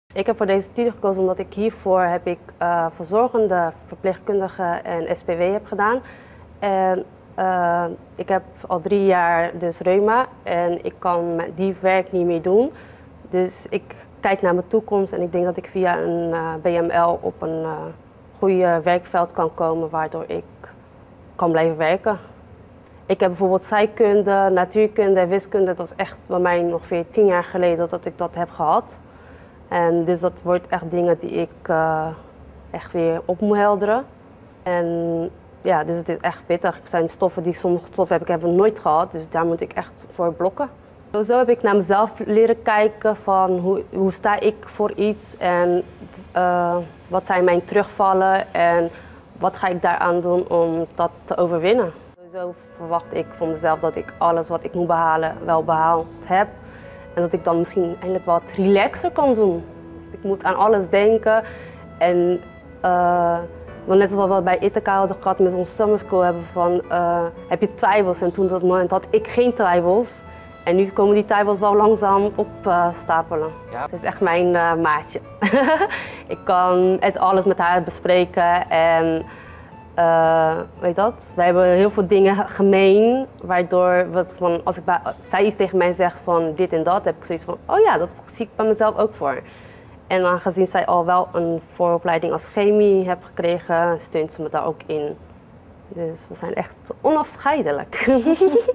Ik heb voor deze studie gekozen omdat ik hiervoor heb ik verzorgende, verpleegkundige en SPW heb gedaan. En ik heb al 3 jaar dus reuma en ik kan die werk niet meer doen. Dus ik kijk naar mijn toekomst en ik denk dat ik via een BML op een goede werkveld kan komen waardoor ik kan blijven werken. Ik heb bijvoorbeeld scheikunde, natuurkunde en wiskunde. Dat is echt bij mij ongeveer 10 jaar geleden dat ik dat heb gehad. En dus dat wordt echt dingen die ik echt weer op moet helderen. En ja, dus het is echt pittig. Het zijn stoffen die sommige stoffen heb ik nooit gehad, dus daar moet ik echt voor blokken. Zo heb ik naar mezelf leren kijken van hoe sta ik voor iets en wat zijn mijn terugvallen en wat ga ik daaraan doen om dat te overwinnen. Sowieso verwacht ik van mezelf dat ik alles wat ik moet behalen wel behaald heb. En dat ik dan misschien eindelijk wat relaxer kan doen. Ik moet aan alles denken. En want net zoals we bij Ithaca hadden gehad met onze summer school hebben van heb je twijfels? En toen dat moment had ik geen twijfels. En nu komen die twijfels wel langzaam opstapelen. Ja. Ze is echt mijn maatje. Ik kan alles met haar bespreken en weet dat? Wij hebben heel veel dingen gemeen, waardoor als zij iets tegen mij zegt van dit en dat, heb ik zoiets van, oh ja, dat zie ik bij mezelf ook voor. En aangezien zij al wel een vooropleiding als chemie heeft gekregen, steunt ze me daar ook in. Dus we zijn echt onafscheidelijk.